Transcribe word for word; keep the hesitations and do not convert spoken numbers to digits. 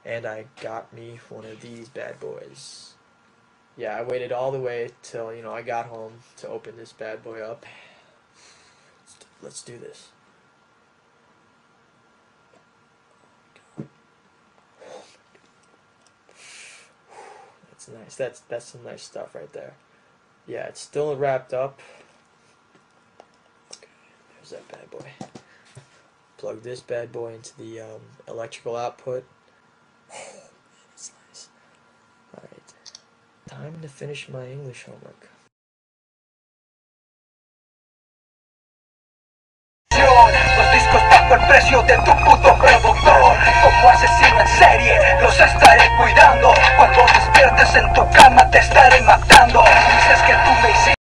and I got me one of these bad boys. Yeah, I waited all the way till, you know, I got home to open this bad boy up. Let's do this. That's nice. That's that's some nice stuff right there. Yeah, it's still wrapped up. Okay, there's that bad boy. Plug this bad boy into the um, electrical output. That's nice. Alright. Time to finish my English homework. Los discos bajo el precio de tu puto productor. Como asesino en serie, los estaré cuidando. Cuando despiertes en tu cama te estaré matando. Dices que tú me hiciste